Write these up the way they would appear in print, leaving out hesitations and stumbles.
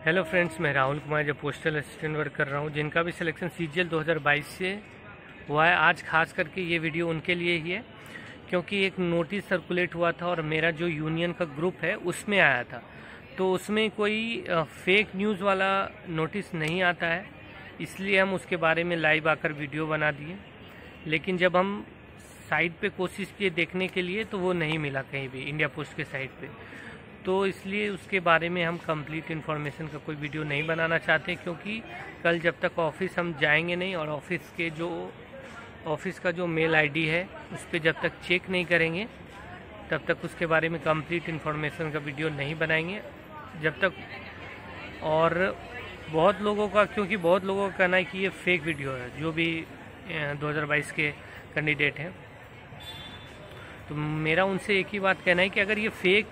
Hello friends, मैं राहुल कुमार जो postal assistant work कर रहा हूँ, जिनका भी सिलेक्शन सीजीएल 2022 से हुआ है। आज खास करके ये वीडियो उनके लिए ही है क्योंकि एक नोटिस सर्कुलेट हुआ था और मेरा जो यूनियन का ग्रुप है उसमें आया था। तो उसमें कोई फेक न्यूज़ वाला नोटिस नहीं आता है, इसलिए हम उसके बारे में लाइव आकर वीडियो बना दिए। लेकिन जब हम साइट पे कोशिश किए देखने के लिए तो वो नहीं मिला कहीं भी इंडिया पोस्ट के साइट पे। तो इसलिए उसके बारे में हम कंप्लीट इन्फॉर्मेशन का कोई वीडियो नहीं बनाना चाहते, क्योंकि कल जब तक ऑफिस हम जाएंगे नहीं और ऑफिस का जो मेल आईडी है उस पर जब तक चेक नहीं करेंगे तब तक उसके बारे में कंप्लीट इन्फॉर्मेशन का वीडियो नहीं बनाएंगे जब तक। और बहुत लोगों का कहना है कि ये फेक वीडियो है, जो भी 2022 के कैंडिडेट हैं। तो मेरा उनसे एक ही बात कहना है कि अगर ये फेक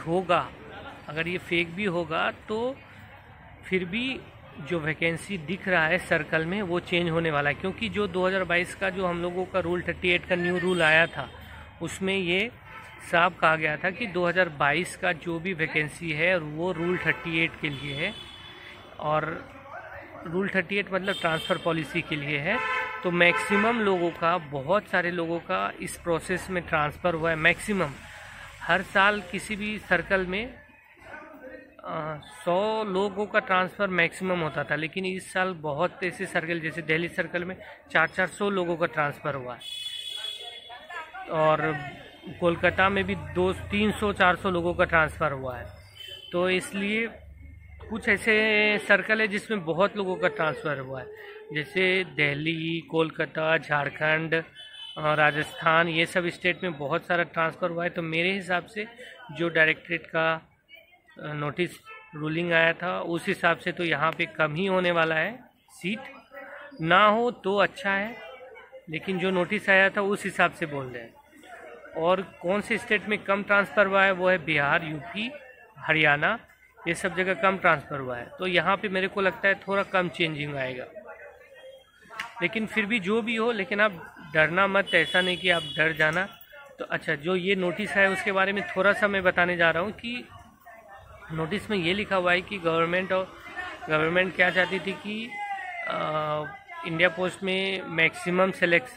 भी होगा तो फिर भी जो वैकेंसी दिख रहा है सर्कल में वो चेंज होने वाला है, क्योंकि जो 2022 का जो हम लोगों का रूल 38 का न्यू रूल आया था उसमें ये साफ कहा गया था कि 2022 का जो भी वैकेंसी है वो रूल 38 के लिए है, और रूल 38 मतलब ट्रांसफ़र पॉलिसी के लिए है। तो मैक्सिमम लोगों का, बहुत सारे लोगों का इस प्रोसेस में ट्रांसफ़र हुआ है। मैक्सिमम हर साल किसी भी सर्कल में 100 लोगों का ट्रांसफ़र मैक्सिमम होता था, लेकिन इस साल बहुत ऐसे सर्कल जैसे दिल्ली सर्कल में 400 लोगों का ट्रांसफ़र हुआ है, और कोलकाता में भी 300-400 लोगों का ट्रांसफ़र हुआ है। तो इसलिए कुछ ऐसे सर्कल है जिसमें बहुत लोगों का ट्रांसफ़र हुआ है, जैसे दिल्ली, कोलकाता, झारखंड, राजस्थान, ये सब स्टेट में बहुत सारा ट्रांसफ़र हुआ है। तो मेरे हिसाब से जो डायरेक्टरेट का नोटिस रूलिंग आया था उस हिसाब से तो यहाँ पे कम ही होने वाला है। सीट ना हो तो अच्छा है, लेकिन जो नोटिस आया था उस हिसाब से बोल रहे हैं। और कौन से स्टेट में कम ट्रांसफ़र हुआ है वो है बिहार, यूपी, हरियाणा, ये सब जगह कम ट्रांसफ़र हुआ है। तो यहाँ पे मेरे को लगता है थोड़ा कम चेंजिंग आएगा, लेकिन फिर भी जो भी हो, लेकिन आप डरना मत, ऐसा नहीं कि आप डर जाना। तो अच्छा, जो ये नोटिस है उसके बारे में थोड़ा सा मैं बताने जा रहा हूँ कि नोटिस में ये लिखा हुआ है कि गवर्नमेंट क्या चाहती थी कि इंडिया पोस्ट में मैक्सिमम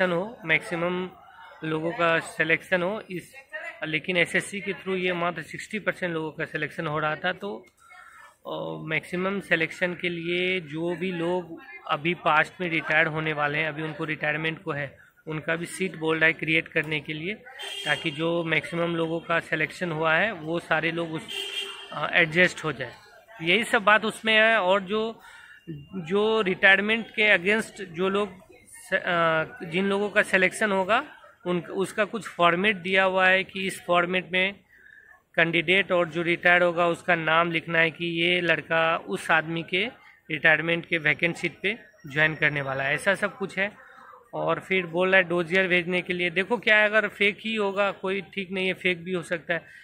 लोगों का सिलेक्शन हो लेकिन एसएससी के थ्रू ये मात्र 60% लोगों का सिलेक्शन हो रहा था। तो मैक्सिमम सिलेक्शन के लिए जो भी लोग अभी पास्ट में रिटायर्ड होने वाले हैं, अभी उनको रिटायरमेंट को है, उनका भी सीट बोल रहा है क्रिएट करने के लिए, ताकि जो मैक्सिमम लोगों का सिलेक्शन हुआ है वो सारे लोग उस एडजस्ट हो जाए। यही सब बात उसमें है। और जो रिटायरमेंट के अगेंस्ट जो लोग जिन लोगों का सिलेक्शन होगा उसका कुछ फॉर्मेट दिया हुआ है कि इस फॉर्मेट में कैंडिडेट और जो रिटायर्ड होगा उसका नाम लिखना है कि ये लड़का उस आदमी के रिटायरमेंट के वैकेंट सीट पे ज्वाइन करने वाला है, ऐसा सब कुछ है। और फिर बोल रहा है डोजियर भेजने के लिए। देखो क्या है, अगर फेक ही होगा, कोई ठीक नहीं है, फेक भी हो सकता है,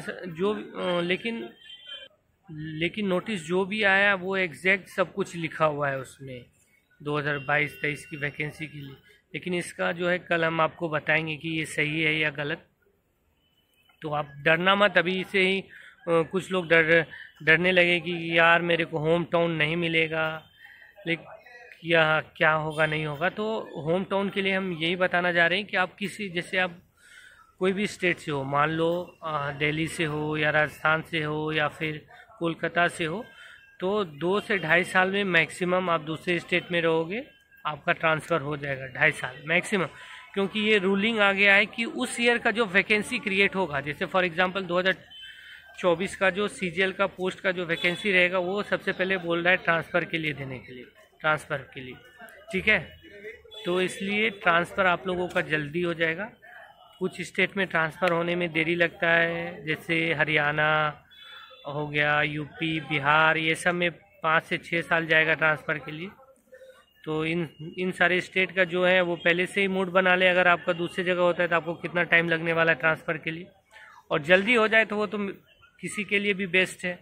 लेकिन नोटिस जो भी आया वो एग्जैक्ट सब कुछ लिखा हुआ है उसमें 2022-23 की वैकेंसी के लिए। लेकिन इसका जो है कल हम आपको बताएंगे कि ये सही है या गलत। तो आप डरना मत। अभी से ही कुछ लोग डरने लगे कि यार मेरे को होम टाउन नहीं मिलेगा, लेकिन या क्या होगा नहीं होगा। तो होम टाउन के लिए हम यही बताना जा रहे हैं कि आप जैसे आप कोई भी स्टेट से हो, मान लो दिल्ली से हो या राजस्थान से हो या फिर कोलकाता से हो, तो 2 से 2.5 साल में मैक्सिमम आप दूसरे स्टेट में रहोगे, आपका ट्रांसफ़र हो जाएगा 2.5 साल मैक्सिमम। क्योंकि ये रूलिंग आ गया है कि उस ईयर का जो वैकेंसी क्रिएट होगा, जैसे फॉर एग्जांपल 2024 का जो सीजीएल का पोस्ट का जो वैकेंसी रहेगा वो सबसे पहले बोल रहा है ट्रांसफ़र के लिए देने के लिए, ट्रांसफ़र के लिए, ठीक है। तो इसलिए ट्रांसफ़र आप लोगों का जल्दी हो जाएगा। कुछ स्टेट में ट्रांसफ़र होने में देरी लगता है, जैसे हरियाणा हो गया, यूपी, बिहार, ये सब में 5 से 6 साल जाएगा ट्रांसफ़र के लिए। तो इन सारे स्टेट का जो है वो पहले से ही मूड बना ले। अगर आपका दूसरी जगह होता है तो आपको कितना टाइम लगने वाला है ट्रांसफ़र के लिए, और जल्दी हो जाए तो वो तो किसी के लिए भी बेस्ट है।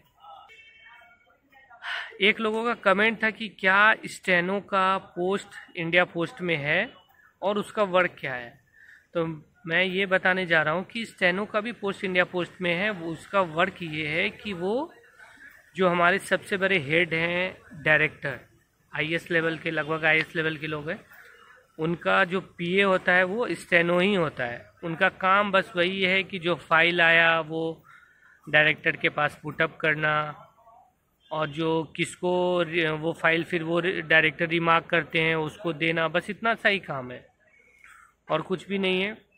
एक लोगों का कमेंट था कि क्या स्टेनो का पोस्ट इंडिया पोस्ट में है और उसका वर्क क्या है। तो मैं ये बताने जा रहा हूँ कि स्टेनो का भी पोस्ट इंडिया पोस्ट में है। उसका वर्क ये है कि वो जो हमारे सबसे बड़े हेड हैं डायरेक्टर, आईएएस लेवल के, लगभग आईएएस लेवल के लोग हैं, उनका जो पीए होता है वो स्टेनो ही होता है। उनका काम बस वही है कि जो फाइल आया वो डायरेक्टर के पास पुटअप करना, और जो किसको वो फाइल फिर वो डायरेक्टर रिमार्क करते हैं उसको देना, बस इतना सा ही काम है और कुछ भी नहीं है।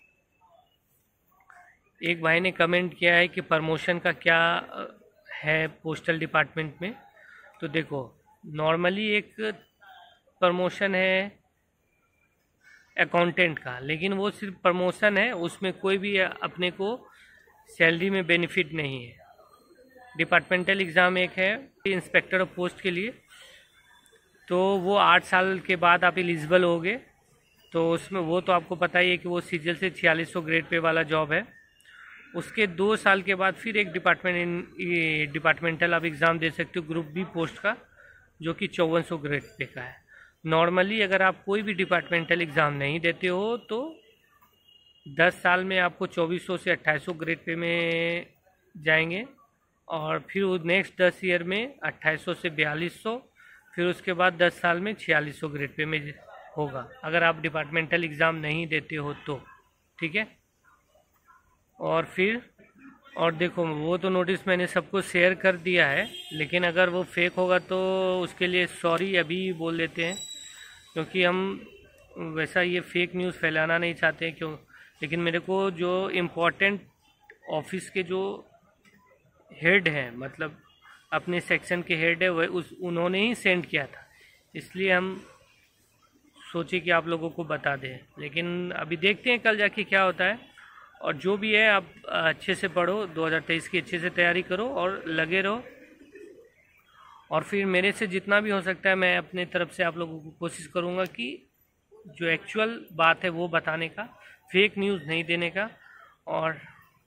एक भाई ने कमेंट किया है कि प्रमोशन का क्या है पोस्टल डिपार्टमेंट में। तो देखो, नॉर्मली एक प्रमोशन है अकाउंटेंट का, लेकिन वो सिर्फ प्रमोशन है, उसमें कोई भी अपने को सैलरी में बेनिफिट नहीं है। डिपार्टमेंटल एग्ज़ाम एक है इंस्पेक्टर ऑफ पोस्ट के लिए, तो वो 8 साल के बाद आप एलिजिबल होगे। तो उसमें वो तो आपको पता ही है कि वो सीजीएल से 4600 ग्रेड पे वाला जॉब है। उसके 2 साल के बाद फिर एक डिपार्टमेंटल आप एग्ज़ाम दे सकते हो ग्रुप बी पोस्ट का, जो कि 5400 ग्रेड पे का है। नॉर्मली अगर आप कोई भी डिपार्टमेंटल एग्ज़ाम नहीं देते हो तो 10 साल में आपको 2400 से 2800 ग्रेड पे में जाएंगे, और फिर नेक्स्ट 10 ईयर में 2800 से 4200, फिर उसके बाद 10 साल में 4600 ग्रेड पे में होगा, अगर आप डिपार्टमेंटल एग्ज़ाम नहीं देते हो तो। ठीक है, और फिर और देखो, वो तो नोटिस मैंने सबको शेयर कर दिया है, लेकिन अगर वो फेक होगा तो उसके लिए सॉरी अभी बोल देते हैं, क्योंकि हम वैसा ये फेक न्यूज़ फैलाना नहीं चाहते हैं क्यों। लेकिन मेरे को जो इम्पोर्टेंट ऑफिस के जो हेड हैं, मतलब अपने सेक्शन के हेड है, वह उन्होंने ही सेंड किया था, इसलिए हम सोचे कि आप लोगों को बता दें। लेकिन अभी देखते हैं कल जाके क्या होता है। और जो भी है आप अच्छे से पढ़ो, 2023 की अच्छे से तैयारी करो और लगे रहो। और फिर मेरे से जितना भी हो सकता है मैं अपने तरफ से आप लोगों को कोशिश करूँगा कि जो एक्चुअल बात है वो बताने का, फेक न्यूज़ नहीं देने का। और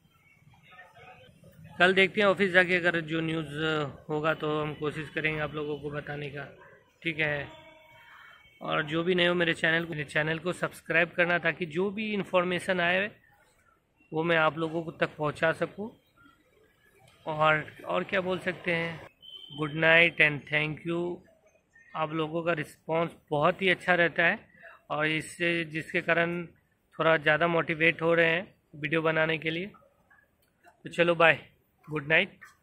कल देखते हैं ऑफिस जाके, अगर जो न्यूज़ होगा तो हम कोशिश करेंगे आप लोगों को बताने का। ठीक है, और जो भी नए हो मेरे चैनल को सब्सक्राइब करना, ताकि जो भी इन्फॉर्मेशन आए वो मैं आप लोगों को तक पहुंचा सकूं। और क्या बोल सकते हैं, good night and thank you. आप लोगों का रिस्पांस बहुत ही अच्छा रहता है, और इससे जिसके कारण थोड़ा ज़्यादा मोटिवेट हो रहे हैं वीडियो बनाने के लिए। तो चलो बाय, गुड नाइट।